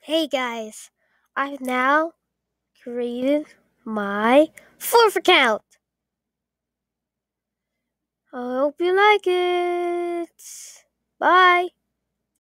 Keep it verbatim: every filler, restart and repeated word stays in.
Hey guys, I've now created my fourth account. I hope you like it. Bye.